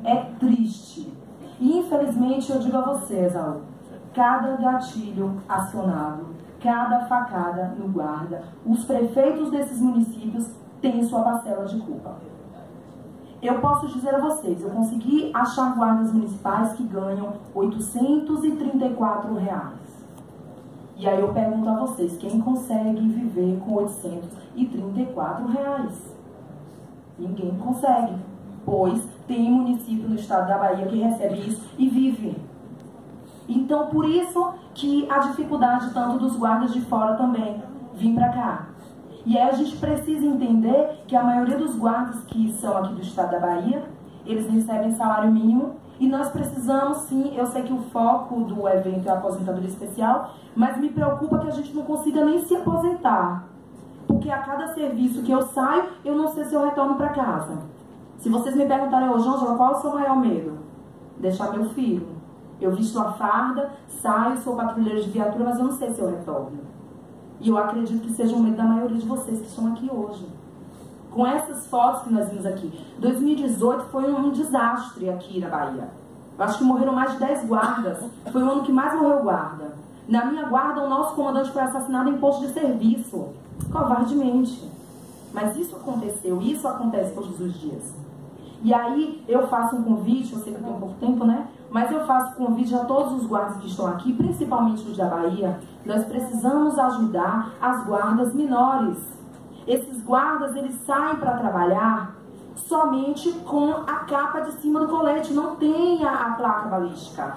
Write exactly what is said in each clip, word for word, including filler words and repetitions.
É triste. E infelizmente eu digo a vocês, Alô, cada gatilho acionado, cada facada no guarda, os prefeitos desses municípios têm sua parcela de culpa. Eu posso dizer a vocês, eu consegui achar guardas municipais que ganham oitocentos e trinta e quatro reais. E aí eu pergunto a vocês, quem consegue viver com oitocentos e trinta e quatro reais? Ninguém consegue, pois tem município no estado da Bahia que recebe isso e vive. Então, por isso que a dificuldade tanto dos guardas de fora também vir para cá. E aí a gente precisa entender que a maioria dos guardas que são aqui do estado da Bahia, eles recebem salário mínimo e nós precisamos sim, eu sei que o foco do evento é a aposentadoria especial, mas me preocupa que a gente não consiga nem se aposentar. Porque a cada serviço que eu saio, eu não sei se eu retorno para casa. Se vocês me perguntarem hoje, Ângela, qual é o seu maior medo? Deixar meu filho. Eu visto a farda, saio, sou patrulheira de viatura, mas eu não sei se eu retorno. E eu acredito que seja o medo da maioria de vocês que estão aqui hoje. Com essas fotos que nós vimos aqui. dois mil e dezoito foi um desastre aqui na Bahia. Eu acho que morreram mais de dez guardas. Foi o ano que mais morreu guarda. Na minha guarda, o nosso comandante foi assassinado em posto de serviço. Covardemente. Mas isso aconteceu, isso acontece todos os dias. E aí eu faço um convite, eu sei que eu tenho pouco tempo, né? Mas eu faço convite a todos os guardas que estão aqui, principalmente os da Bahia. Nós precisamos ajudar as guardas menores. Esses guardas, eles saem para trabalhar somente com a capa de cima do colete, não tem a, a placa balística.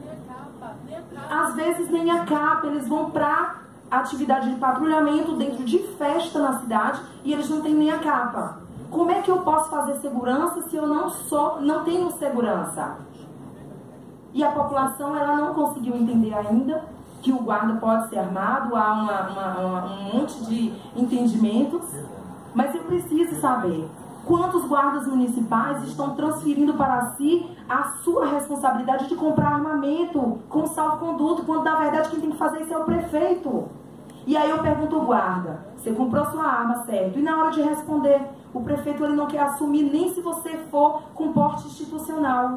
Às vezes nem a capa, eles vão para atividade de patrulhamento dentro de festa na cidade e eles não têm nem a capa. Como é que eu posso fazer segurança se eu não sou, não tenho segurança? E a população, ela não conseguiu entender ainda que o guarda pode ser armado, há uma, uma, uma, um monte de entendimentos, mas eu preciso saber quantos guardas municipais estão transferindo para si a sua responsabilidade de comprar armamento com salvo-conduto, quando na verdade quem tem que fazer isso é o prefeito. E aí eu pergunto ao guarda, você comprou sua arma, certo? E na hora de responder, o prefeito ele não quer assumir nem se você for com porte institucional.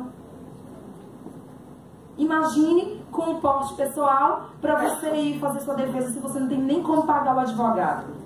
Imagine com um porte pessoal para você ir fazer sua defesa se você não tem nem como pagar o advogado.